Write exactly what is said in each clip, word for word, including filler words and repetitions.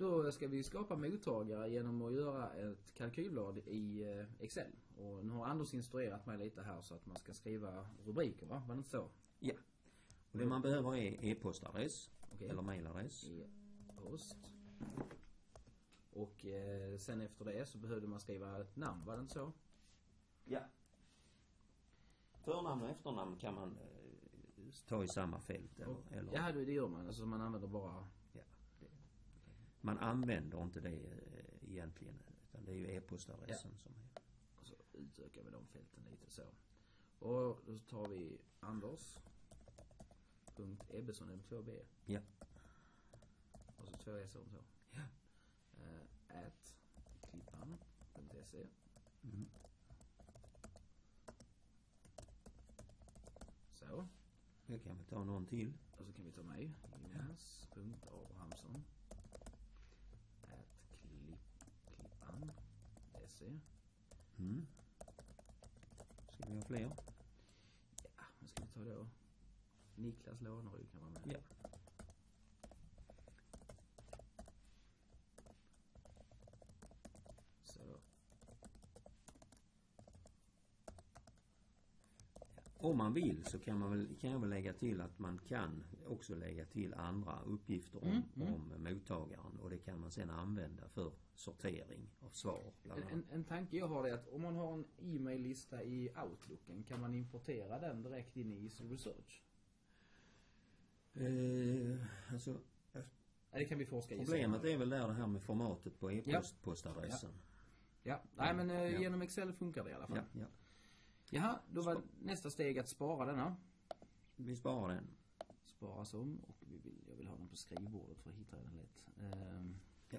Då ska vi skapa mottagare genom att göra ett kalkylblad i Excel. Och nu har Anders instruerat mig lite här så att man ska skriva rubriker, va? Var det inte så? Ja. Och det man behöver är e-postadress. Okay. Eller mailadress. E-post. Och eh, sen efter det så behövde man skriva ett namn, var det inte så? Ja. Förnamn och efternamn kan man eh, ta i samma fält. Eller, och, eller... Ja, det gör man. Alltså man använder bara... Ja, det, man använder inte det eh, egentligen. Utan det är ju e-postadressen ja. som är... Och så utökar vi de fälten lite så. Och då tar vi Anders. Punkt Ebbesson med två B. Ja. Och så två S om så. Ja. Uh, at klippan punkt se. Mm. Så. Jag kan väl ta någon till. Och så kan vi ta mig. Jonas punkt Abrahamsson at klipp, klippan se. Mm. Ska vi ha fler? Ja, vad ska vi ta då? Niklas Lånerud kan vara med. Ja. Så. Om man vill så kan man väl, kan jag väl lägga till att man kan också lägga till andra uppgifter om, mm, mm. om mottagaren, och det kan man sedan använda för sortering av svar. En, en, en tanke jag har är att om man har en e-mail-lista i Outlooken, kan man importera den direkt in i Easy Research? Eh, alltså, ja, det kan vi forska i. Problemet är väl där det här med formatet på e-postadressen. Ja, ja. Nej men eh, ja. genom Excel funkar det i alla fall. Ja, ja. Jaha, då var Sp- nästa steg att spara denna. Vi sparar den. Spara som, och vi vill, jag vill ha den på skrivbordet för att hitta den lätt. Ehm. Ja.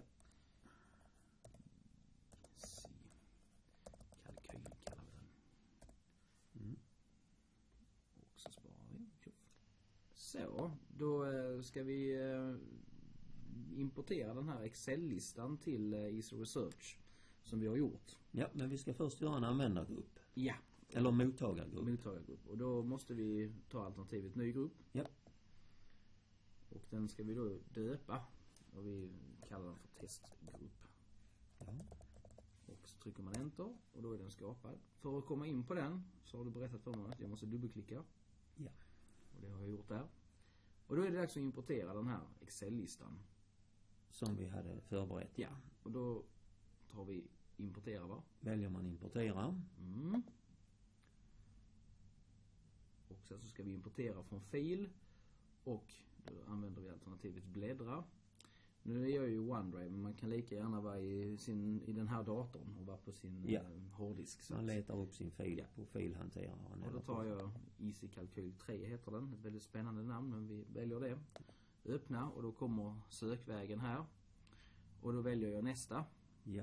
Se. Kalkyl kallar vi den. Mm. Och så sparar vi. Så, då eh, ska vi eh, importera den här Excel-listan till eh, Easy Research som vi har gjort. Ja, men vi ska först göra en användargrupp. Ja. Eller mottagargrupp. Mottagargrupp. Och då måste vi ta alternativet ny grupp. Ja. Och den ska vi då döpa. Och vi kallar den för testgrupp. Ja. Och så trycker man enter och då är den skapad. För att komma in på den så har du berättat för mig att jag måste dubbelklicka. Ja. Och det har jag gjort där. Och då är det dags att importera den här Excel-listan. Som vi hade förberett. Ja. Och då tar vi importera, va? Väljer man importera. Mm. Och sen så ska vi importera från fil. Och då använder vi alternativet bläddra. Nu är jag ju OneDrive, men man kan lika gärna vara i, sin, i den här datorn och vara på sin ja. eh, hårddisk. Så man letar upp sin fil ja. på filhanteraren. Och då tar jag Easy Kalkyl tre heter den. Ett väldigt spännande namn, men vi väljer det. Öppna och då kommer sökvägen här. Och då väljer jag nästa. Ja.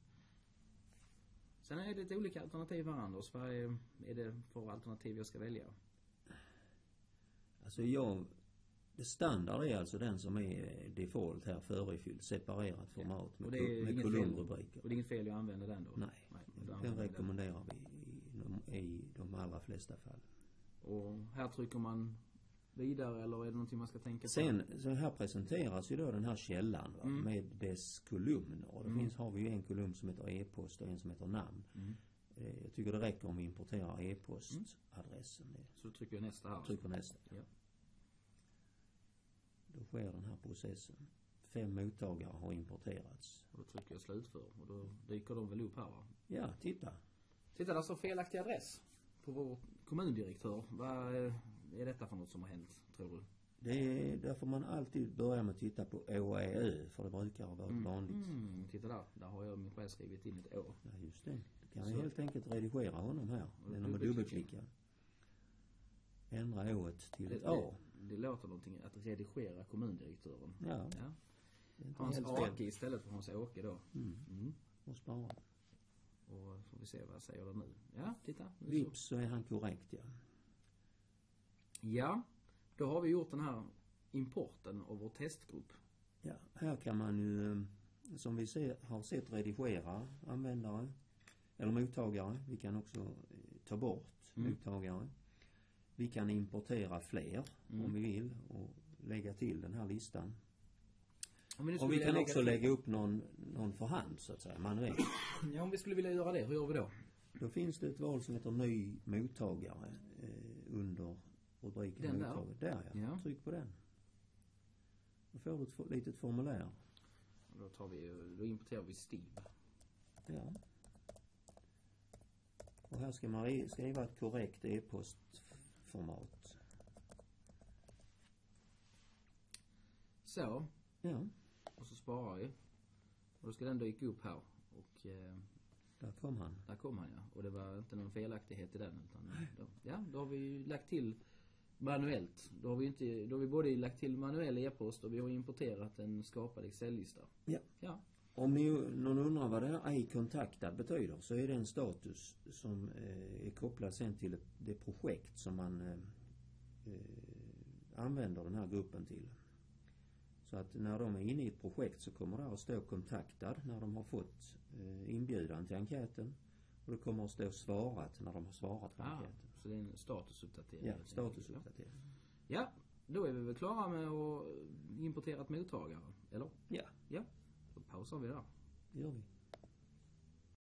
Sen är det ett olika alternativ här, Anders. Vad är, är det för alternativ jag ska välja? Alltså jag... Det standard är alltså den som är default här, förefylld, separerat format med, ja. med kolumnrubriker. Och det är inget fel jag använder den då? Nej, Nej den rekommenderar vi i de, i de allra flesta fall. Och här trycker man vidare, eller är det någonting man ska tänka på? Sen så här presenteras ju då den här källan va, mm. med dess kolumner. Och det mm. finns, har vi ju en kolumn som heter e-post och en som heter namn. Mm. Jag tycker det räcker om vi importerar e-postadressen. Mm. Så då trycker jag nästa här? Trycker nästa. Ja. Då sker den här processen. Fem mottagare har importerats. Och då trycker jag slutför och då dyker de väl upp här, va? Ja, titta. Titta, där står felaktig adress på vår kommundirektör. Vad är detta för något som har hänt, tror du? Det är därför man alltid börjar med att titta på Å, Ä, Ö, för det brukar vara mm. vanligt. Mm, titta där. Där har jag min själv skrivit in ett Å. Ja, just det. Du kan så. helt enkelt redigera honom här genom att dubbelklicka. Ändra Ået till det, ett A. Det, det låter någonting att redigera kommundirektören. Ja. ja. Hans Åke istället för Hans Åke då. Mm. Mm. Och spara. Och får vi se vad jag säger det nu. Ja, titta. Vips så är han korrekt, ja. Ja, då har vi gjort den här importen av vår testgrupp. Ja, här kan man ju, som vi ser, har sett, redigera användare eller mottagare. Vi kan också ta bort mm. mottagare. Vi kan importera fler mm. om vi vill och lägga till den här listan. Om vi, nu Och skulle vi vilja kan lägga också till- lägga upp någon, någon för hand så att säga, manuellt. Ja, om vi skulle vilja göra det, hur gör vi då? Då finns det ett val som heter ny mottagare eh, under rubriken Den där? mottagare. Där ja. Ja. Tryck på den. Då får du ett for- litet formulär. Då tar vi, då importerar vi Steve. Ja. Och här ska man re- skriva ett korrekt e-postformat. Så, Ja, och så sparar vi. Och då ska den dyka upp här. Och eh, där kom han. där kom han ja. Och det var inte någon felaktighet i den. Utan då, ja, då har vi ju lagt till manuellt. Då har vi inte, då har vi både lagt till manuell e-post och vi har importerat en skapad Excel-lista. Ja. Ja. Om ni, någon undrar vad det här ej kontaktad betyder, så är det en status som eh, är kopplad sen till ett, det projekt som man eh, eh, använder den här gruppen till. Så att när de är inne i ett projekt så kommer det att stå kontaktad när de har fått eh, inbjudan till enkäten. Och det kommer att stå svarat när de har svarat på Ah, enkäten. så det är en statusuppdatering. Ja, statusuppdatering. Ja, då är vi väl klara med att importera ett mottagare. Eller? Ja, Ja, då pausar vi där. det gör vi.